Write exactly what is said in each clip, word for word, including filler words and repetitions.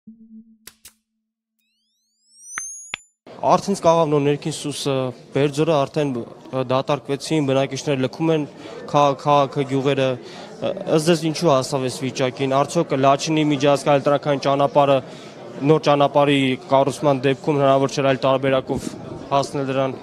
Արդեն կաղավ նոր ներքին սուսը Բերձորը արդեն դատարկվեցին, բնակիչները լքում են քաղաքը, գյուղերը, ըստ ձեզ ինչու հասավ այս վիճակին, արդյոք Լաչինի միջազգային տրաքային ճանապարհը նոր ճանապարհի կառուցման դեպքում հնարավոր չէր այլ տարբերակով հասնել դրան։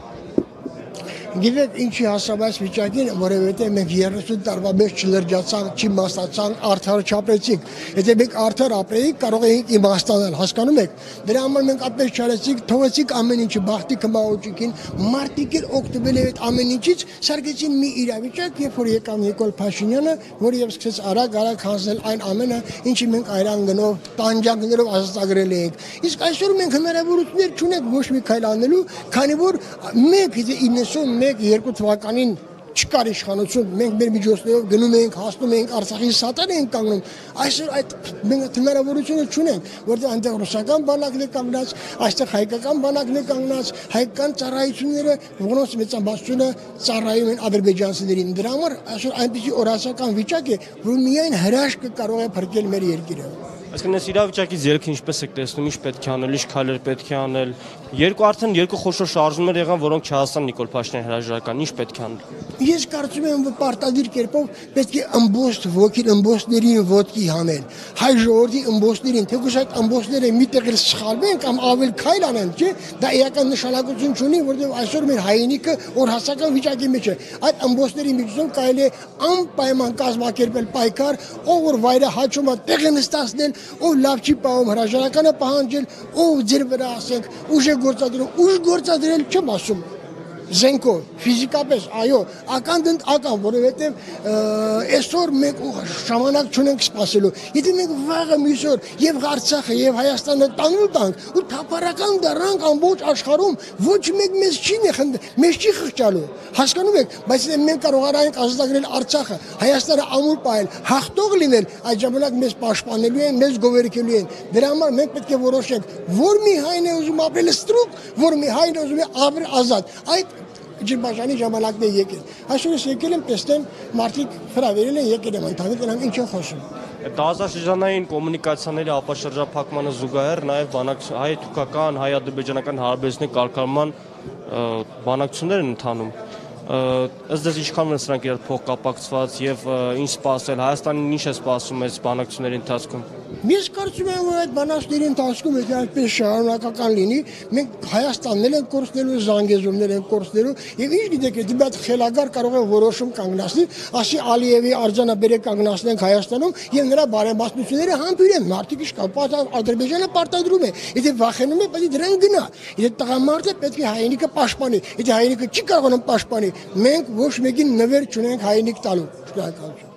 Գիտեք ինչի հասավ այս վիճակին, որովհետև մենք երեսուն տարվա մեջ չլրջացանք, չիմաստացանք, արդար չապրեցինք։ Եթե մենք արդար ապրեինք, կարող էինք իմաստանալ, հասկանում եք։ Դրա համար մենք այդպես չարեցինք, թողեցինք ամեն ինչը բախտի կմաուճիկին, մարդիկ էլ օգտվել են այդ ամեն ինչից, սարքեցին մի իրավիճակ, երբ որ եկավ Նիկոլ Փաշինյանը, որը եւ սկսեց արագ-արագ հանձնել այն ամենը, ինչի մենք այրան գնով, տանջանքներով ազատագրել էինք։ Իսկ այսօր մենք հնարավորություններ չունենք ոչ մի քայլ անելու, քանի որ մենք իննսուն երկու թվականին չկար իշխանություն, մենք մեր միջոցներով գնում էինք, հասնում էինք, Արցախի սատար էինք կանգնում, այսօր այդ մենք հնարավորությունը չունենք, որտեղ այնտեղ ռուսական բանակն է կանգնած, այստեղ հայկական բանակն է կանգնած, հայկական ծառայությունները, որոնց մեծամասնությունը ծառայում են ադրբեջանցիներին։ Դրա համար այսօր այնպիսի օրացական վիճակ է, որ միայն հրաշքը կարող է փրկել մեր երկիրը։ Այսինքն այս իրավիճակից ելքը ինչպես եք տեսնում, ինչ պետք է անել, ինչ քայլեր պետք է անել։ Երկու արդեն երկու խոշոր շարժումներ եղան, որոնք չհասան Նիկոլ Փաշինյանի հրաժարական, ինչ պետք է անել։ Ես կարծում եմ, որ պարտադիր կերպով պետք է ըմբոստ ոգին ըմբոստներին ոտքի հանել։ Հայ ժողովրդի ըմբոստներին, թեկուզ այդ ըմբոստները միտեղ սխալվեն կամ ավել քայլ անեն, չէ՞, դա էական նշանակություն չունի, որովհետև այսօր մեր հայինիկը օրհասական վիճակի մեջ է։ Այդ ըմբոստների միջոցով կարելի է անպայման կազմակերպել պայքար, ով որ վայրը հաճում է տեղը նստացնել, ով լավ չի պահում հրաժարականը պահանջել, ով ձեր վրա ասենք ուժ է գործադրում, ուժ գործադրել չեմ ասում, զենքով, ֆիզիկապես, այո, ականդ ական, որովհետև այսօր մենք ժամանակ չունենք սպասելու։ Եթե մենք վաղը մյուս օր եւ Արցախը եւ Հայաստանը տանուլ տանք ու թափառական դառնանք ամբողջ աշխարհում, ոչ մեկ մեզ չի մեզ չի խղճալու։ Հասկանում եք, բայց եթե մենք կարողանանք ազատագրել Արցախը, Հայաստանը ամուր պահել, հաղթող լինել, այդ ժամանակ մեզ պաշտպանելու են, մեզ գովերքելու են։ Դրա համար մենք պետք է որոշենք, որ մի հայն է ուզում ապրել ստրուկ, որ մի հայն է ուզում է ապրել ազատ։ Այդ ջրբաժանի ժամանակն է եկել։ Այսօր ես եկել եմ, տեսնեմ մարդիկ հրավիրել են, եկել եմ, ընդհանուր նրանք ինչ են խոսում։ Տարածաշրջանային կոմունիկացիաների ապաշրջափակմանը զուգահեռ նաև հայ-թուրքական, հայ-ադրբեջանական հարաբերությունների կարգավորման բանակցություններ են ընթանում։ Ըստ ձեզ ինչքան են սրանք իրար փոխկապակցված եւ ինչ սպասել, Հայաստանին ինչ է սպասում այս բանակցությունների ընթացքում։ Ես կարծում եմ, որ այդ բանակցությունների ընթացքում եթե այդպես շարունակական լինի, մենք Հայաստանն են կորցնելու, Զանգեզուրներ են կորցնելու եւ ինչ գիտեք, եթե այդ խելագար կարող է որոշում կանգնացնել, ասի Ալիևի արձանաբերե կանգնացնենք Հայաստանում եւ նրա բարեմաստությունները համբուրեն, մարդիկ իշկապած Ադրբեջանը պարտադրում է, եթե վախենում է, պետք է դրան գնա, եթե տղամարդը պետք է հայինիկը պաշտպանի, եթե հայինիկը չի կարողանում պաշտպանի, մենք ոչ մեկին նվեր չունենք հայինիկ տալու։ Շնորհակալություն։